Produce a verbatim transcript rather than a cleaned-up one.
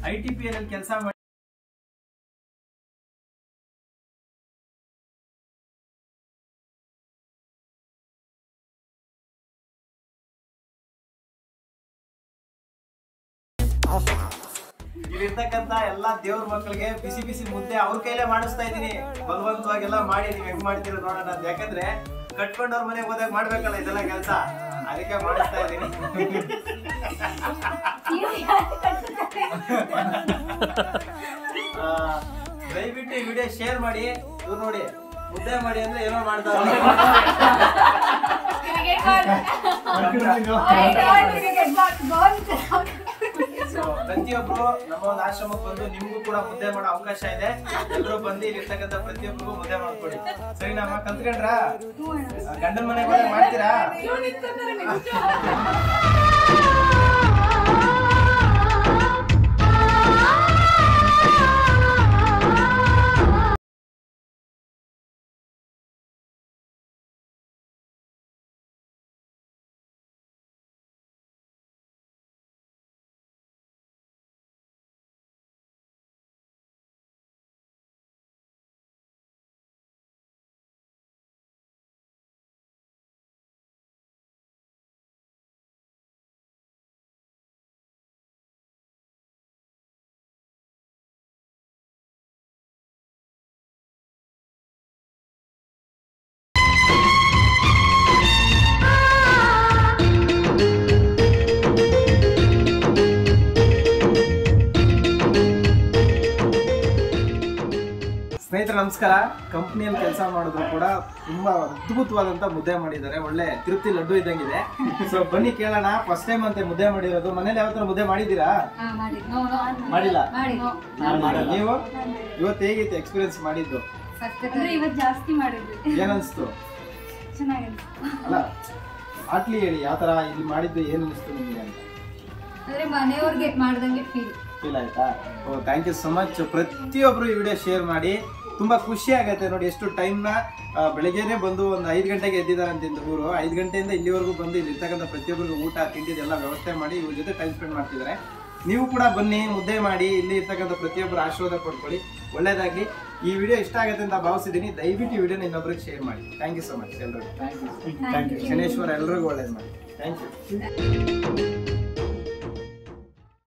I T P L ಕೆಲಸ ಮಾಡಿ ಇಲ್ಲಿರ್ತಕ್ಕಂತ ಎಲ್ಲಾ ದೇವ್ರ ಮಕ್ಕಳಿಗೆ ಬಿಸಿ ಬಿಸಿ ಮುದ್ದೆ ಅವ್ರ ಕೈಲೇ ಮಾಡಿಸ್ತಾ ಇದೀನಿ. ಬಲವಂತವಾಗೆಲ್ಲ ಮಾಡಿ ನೀವ್ ಹೆಂಗ್ ಮಾಡ್ತೀರ ನೋಡೋಣ ಅಂತ. ಯಾಕಂದ್ರೆ ಕಟ್ಕೊಂಡವ್ರ ಮನೆಗೆ ಹೋದಾಗ ಮಾಡ್ಬೇಕಲ್ಲ ಇದೆಲ್ಲ ಕೆಲಸ, ಅದಕ್ಕೆ ಮಾಡಿಸ್ತಾ ಇದೀನಿ. ದಯವಿಟ್ಟು ಈ ವಿಡಿಯೋ ಶೇರ್ ಮಾಡಿ. ಇವ್ರು ನೋಡಿ ಮುದ್ದೆ ಮಾಡಿ ಅಂದ್ರೆ ಏನೋ ಮಾಡ್ತಾರೆ. ಪ್ರತಿಯೊಬ್ರು ನಮ್ಮ ಒಂದು ಆಶ್ರಮಕ್ಕೆ ಬಂದು ನಿಮ್ಗೂ ಕೂಡ ಮುದ್ದೆ ಮಾಡೋ ಅವಕಾಶ ಇದೆ. ಎಲ್ಲರೂ ಬಂದು ಇಲ್ಲಿರ್ತಕ್ಕಂಥ ಪ್ರತಿಯೊಬ್ಬರಿಗೂ ಮುದ್ದೆ ಮಾಡ್ಕೊಡಿ. ಸರಿ ನಮ್ಮ ಕಲ್ತ್ಕೊಂಡ್ರ ಗಂಡನ ಮನೆಗೆ ಹೋದಾಗ ಮಾಡ್ತೀರಾ? ಸ್ನೇಹಿತರೆ ನಮಸ್ಕಾರ. ಕಂಪ್ನಿಯಲ್ಲಿ ಕೆಲಸ ಮಾಡಿದ್ರು ಕೂಡ ತುಂಬಾ ಅದ್ಭುತವಾದಂತ ಮುದ್ದೆ ಮಾಡಿದ್ದಾರೆ. ಒಳ್ಳೆ ತಿರುಪ್ತಿ ಲಡ್ಡು ಇದ್ದಂಗಿದೆ. ಸೊ ಬನ್ನಿ ಕೇಳೋಣ. ಫಸ್ಟ್ ಟೈಮ್ ಅಂತ ಮುದ್ದೆ ಮಾಡಿರೋದು. ಮನೇಲಿ ಯಾವತ್ತರ ಮುದ್ದೆ ಮಾಡಿದ್ದೀರಾ? ಮಾಡಿಲ್ಲ. ನೀವು ಇವತ್ತು ಹೇಗಿತ್ತು ಎಕ್ಸ್ಪೀರಿಯನ್ಸ್ ಮಾಡಿದ್ದು? ಇವತ್ತು ಜಾಸ್ತಿ ಮಾಡಿದ್ವಿ. ಏನನ್ಸ್ತು? ಅಲ್ಲ ಆಟ್ಲಿ ಹೇಳಿ, ಯಾವ ತರ ಇಲ್ಲಿ ಮಾಡಿದ್ದು ಏನ್ ಅನಿಸ್ತು ನಿಮ್ಗೆ ಅಂತ? ಅಂದ್ರೆ ಮನೆಯವ್ರಿಗೆ ಮಾಡ್ದಂಗೆ ಫೀಲ್ ಫೀಲ್ ಆಯ್ತಾ? Oh thank you so much. ಪ್ರತಿಯೊಬ್ರು ಈ ವಿಡಿಯೋ ಶೇರ್ ಮಾಡಿ. ತುಂಬಾ ಖುಷಿ ಆಗತ್ತೆ ನೋಡಿ. ಎಷ್ಟು ಟೈಮ್ನ ಬೆಳಗ್ಗೆನೆ ಬಂದು ಒಂದು ಐದು ಗಂಟೆಗೆ ಎದ್ದಿದ್ದಾರೆ ಅಂತ ಇವರು. ಐದು ಗಂಟೆಯಿಂದ ಇಲ್ಲಿವರೆಗೂ ಬಂದು ಇಲ್ಲಿ ಇರ್ತಕ್ಕಂಥ ಪ್ರತಿಯೊಬ್ಬರಿಗೂ ಊಟ ತಿಂಡಿದೆಲ್ಲ ವ್ಯವಸ್ಥೆ ಮಾಡಿ ಇವ್ರ ಜೊತೆ ಟೈಮ್ ಸ್ಪೆಂಡ್ ಮಾಡ್ತಿದ್ದಾರೆ. ನೀವು ಕೂಡ ಬನ್ನಿ, ಮುದ್ದೆ ಮಾಡಿ, ಇಲ್ಲಿ ಇರ್ತಕ್ಕಂಥ ಪ್ರತಿಯೊಬ್ಬರು ಆಶೀರ್ವಾದ ಪಡ್ಕೊಳ್ಳಿ. ಒಳ್ಳೇದಾಗ್ಲಿ. ಈ ವಿಡಿಯೋ ಇಷ್ಟ ಆಗುತ್ತೆ ಅಂತ ಭಾವಿಸಿದ್ದೀನಿ. ದಯವಿಟ್ಟು ಈ ವಿಡಿಯೋನ ಇನ್ನೊಬ್ರಿಗೆ ಶೇರ್ ಮಾಡಿ. ಥ್ಯಾಂಕ್ ಯು ಸೊ ಮಚ್ ಎಲ್ರಿಗೂ. Thank you. ಶನೇಶ್ವರ ಎಲ್ರಿಗೂ ಒಳ್ಳೇದು ಮಾಡಿ. Thank you.